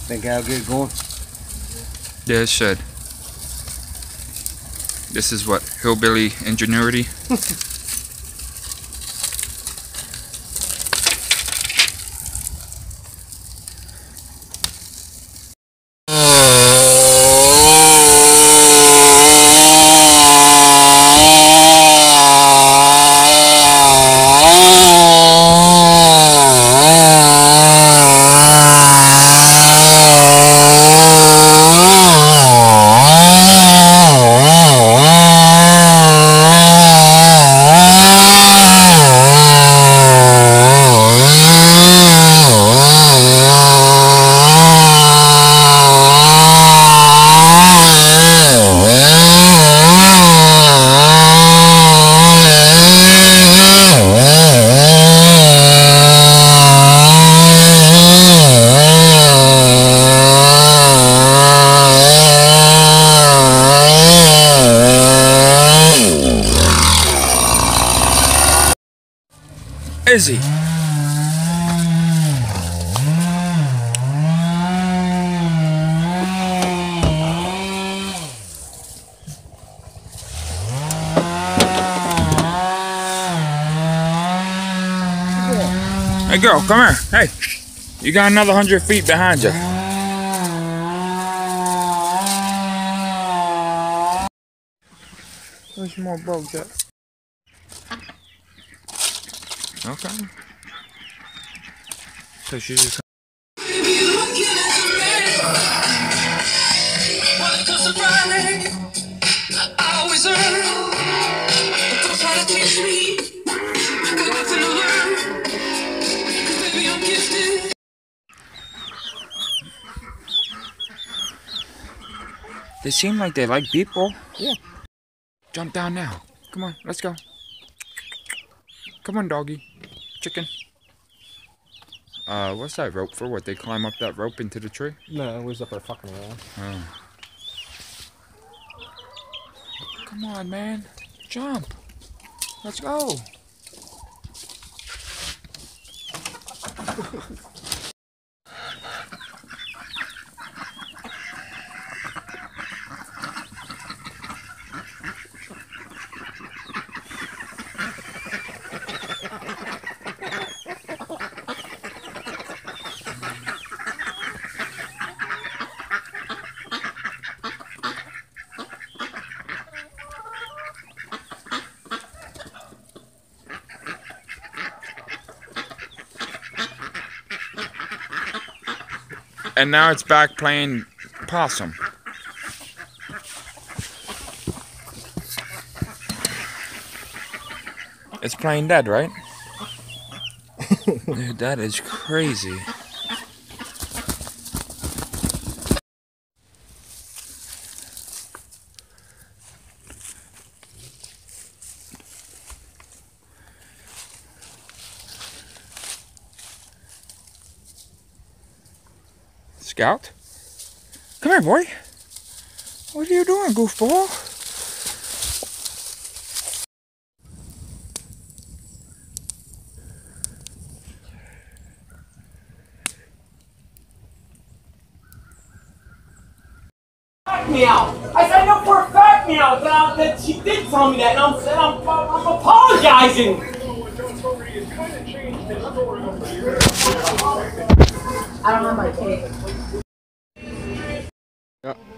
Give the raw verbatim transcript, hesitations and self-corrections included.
Think I'll get going? Yeah, it should. This is what? Hillbilly ingenuity? Izzy. Hey girl, come here. Hey, you got another hundred feet behind you. There's more bugs at. Okay. So she just. They seem like they like people. Yeah. Jump down now. Come on, let's go. Come on, doggy. Chicken. Uh, what's that rope for? What, they climb up that rope into the tree? No, it was up our fucking wall. Oh. Come on, man. Jump. Let's go. And now it's back playing possum. It's playing dead, right? Dude, that is crazy. Scout? Come here, boy. What are you doing, goofball? Meow. I signed up for a fat meow. That, that she did tell me that, and I'm, and I'm, I'm apologizing. I don't have my tape. Yeah.